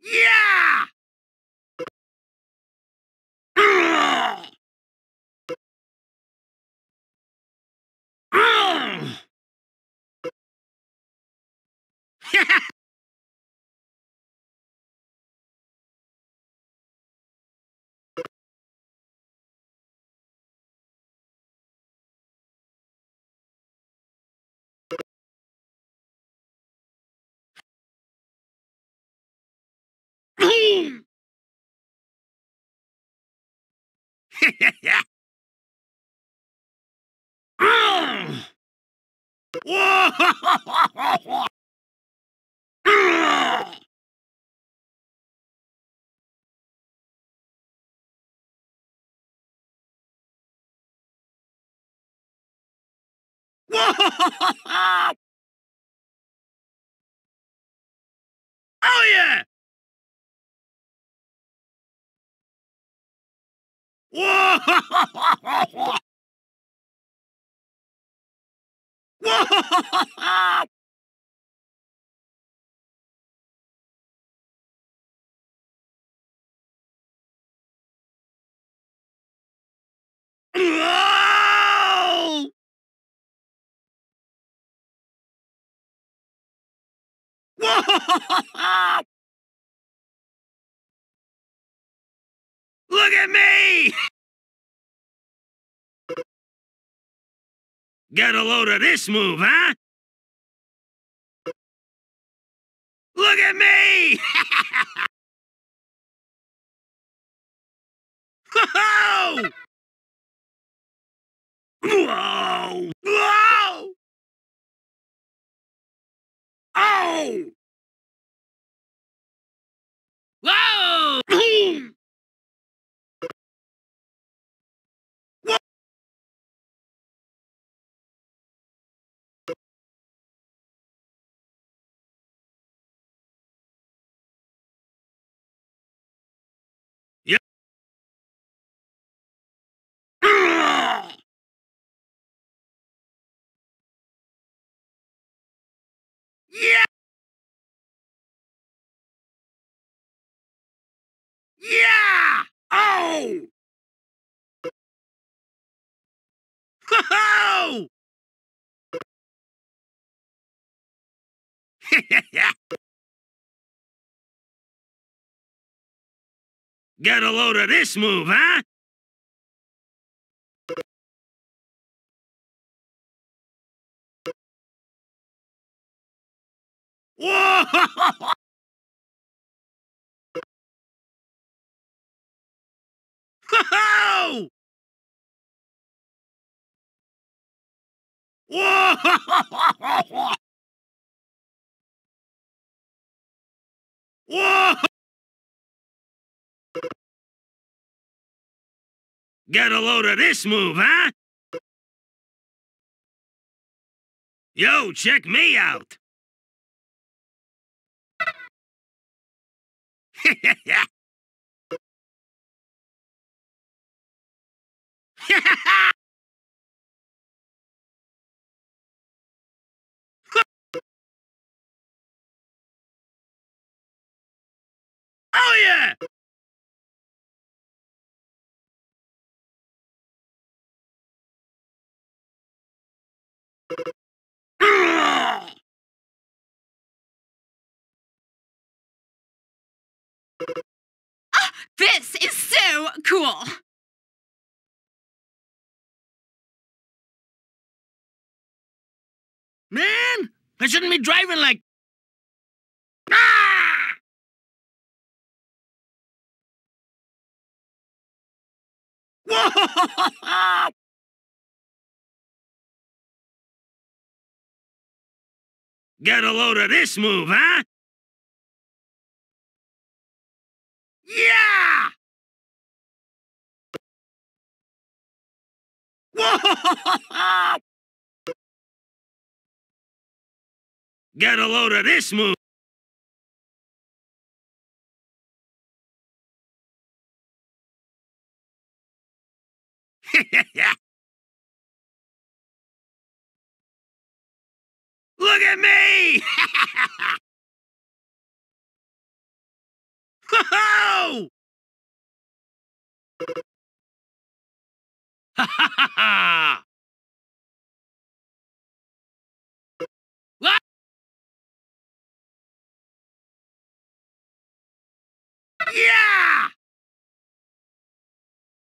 Yeah! Whoa! Whoa! Oh yeah! Whoa! Whoa! Whoa! Whoa! Look at me! Get a load of this move, huh? Look at me! Whoa! Whoa! Whoa! Oh! Whoa! Yeah! Yeah! Yeah! Oh! Ho-ho! Get a load of this move, huh? Whoa! Ho-ho! Whoa! Whoa! Get a load of this move, huh? Yo, check me out. Oh yeah! This is so cool! Man, I shouldn't be driving like... Ah! Whoa! Get a load of this move, huh? Yeah! Whoa! Get a load of this move. Look at me! Ha ha ha ha! What? Yeah!